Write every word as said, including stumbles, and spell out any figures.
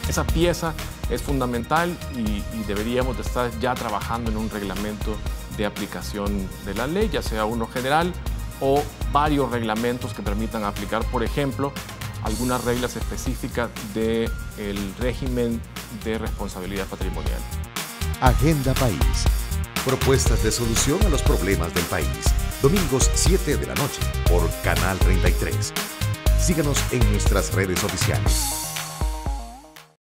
Esa pieza es fundamental y, y deberíamos de estar ya trabajando en un reglamento de aplicación de la ley, ya sea uno general o varios reglamentos que permitan aplicar, por ejemplo, algunas reglas específicas del régimen de responsabilidad patrimonial. Agenda País. Propuestas de solución a los problemas del país. Domingos siete de la noche por Canal treinta y tres. Síganos en nuestras redes oficiales.